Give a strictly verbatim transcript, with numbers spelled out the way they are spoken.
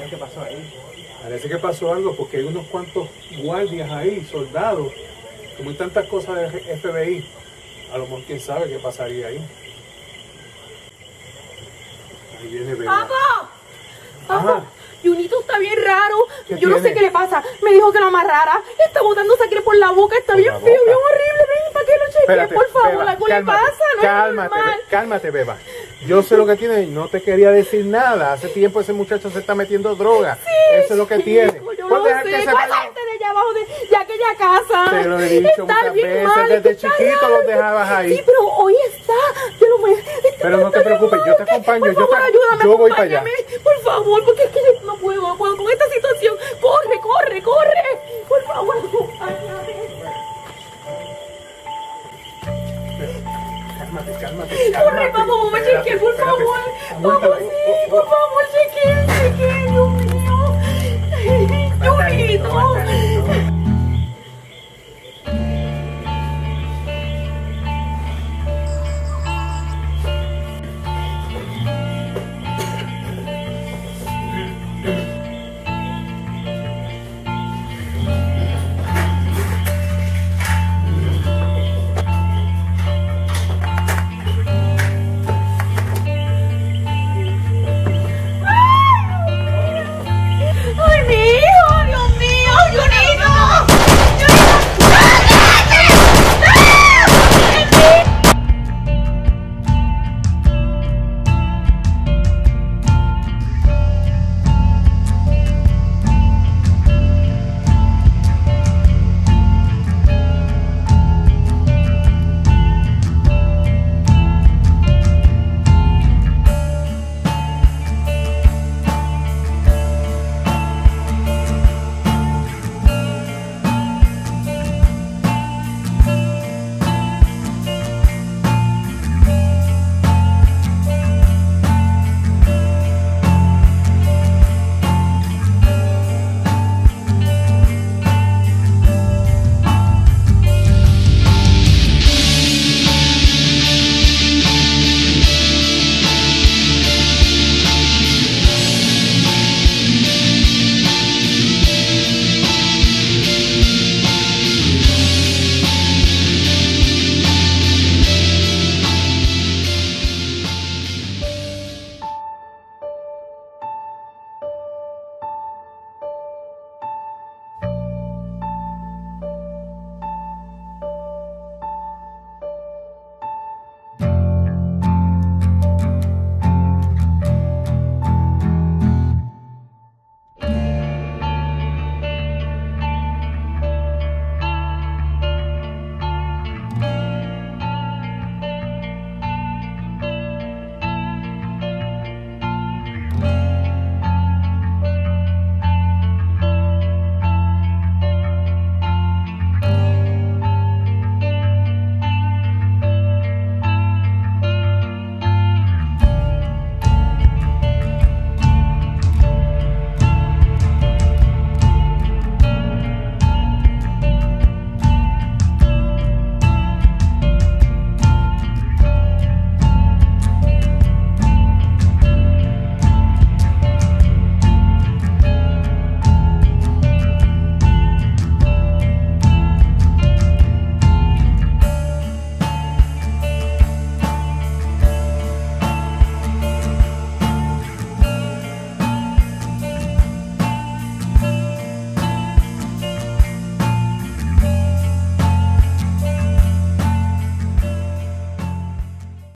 qué pasó ahí. Parece que pasó algo porque hay unos cuantos guardias ahí, soldados. Como hay tantas cosas de F B I, a lo mejor quién sabe qué pasaría ahí. Ahí viene Beba. ¡Papá! ¡Papá! Ajá. Junito está bien raro. ¿Qué Yo no sé tiene? qué le pasa. Me dijo que lo amarrara. Está botando sangre por la boca. Está ¿Por bien la feo, boca? bien horrible. Ven, ¿para qué lo chequeé? Espérate, Por favor, Beba, algo le cálmate, pasa. No cálmate, es normal. Be- cálmate, Beba. Yo sé lo que tiene y no te quería decir nada. Hace tiempo ese muchacho se está metiendo droga. Sí, Eso es lo que tiene. chico, yo ¿Puedes lo dejar sé. que se ¿Cuál vaya? gente de allá abajo de, de aquella casa? Te lo he dicho Está muchas bien veces, mal, desde está chiquito raro. los dejabas ahí. Sí, pero hoy está. Yo lo voy está- Pero no te está bien preocupes, yo te mal. acompaño, Por yo favor, te- ayúdame, yo voy para allá. acompáñame, por favor, porque es que yo no puedo, no puedo con esta situación. Corre, corre, corre. Por favor, acompáñame. Cálmate, cálmate, Corre, cálmate. vamos, vamos a Espérate, chequear, por espérate. favor. Aguántala. Vamos, sí, por favor, chequear, chequear, Dios mío. Junito.